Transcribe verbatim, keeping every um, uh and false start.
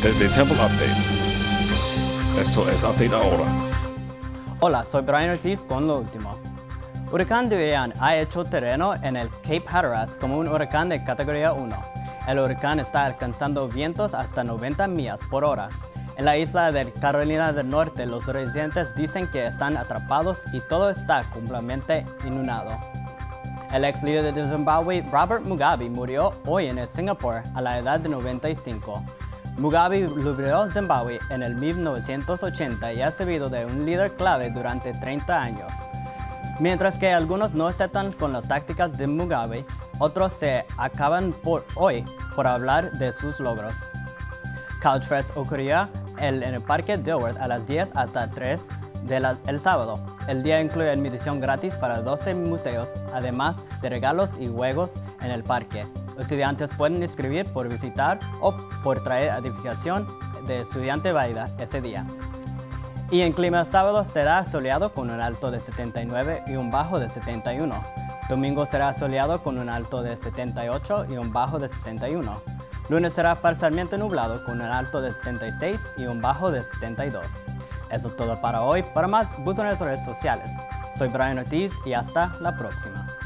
Desde Temple Update. Esto es Update Ahora. Hola, soy Brian Ortiz con lo último. Huracán Dorian ha hecho terreno en el Cape Hatteras como un huracán de categoría uno. El huracán está alcanzando vientos hasta noventa millas por hora. En la isla de Carolina del Norte, los residentes dicen que están atrapados y todo está completamente inundado. El ex líder de Zimbabue, Robert Mugabe, murió hoy en Singapur a la edad de noventa y cinco. Mugabe lideró Zimbabue en el mil novecientos ochenta y ha servido de un líder clave durante treinta años. Mientras que algunos no aceptan con las tácticas de Mugabe, otros se acaban por hoy por hablar de sus logros. Couch Fest ocurrirá el, en el Parque Dilworth a las diez hasta tres del sábado. El día incluye admisión gratis para doce museos, además de regalos y juegos en el parque. Estudiantes pueden inscribir por visitar o por traer edificación de estudiante válida ese día. Y en clima sábado será soleado con un alto de setenta y nueve y un bajo de setenta y uno. Domingo será soleado con un alto de setenta y ocho y un bajo de setenta y uno. Lunes será parcialmente nublado con un alto de setenta y seis y un bajo de setenta y dos. Eso es todo para hoy. Para más, busca en las redes sociales. Soy Brian Ortiz y hasta la próxima.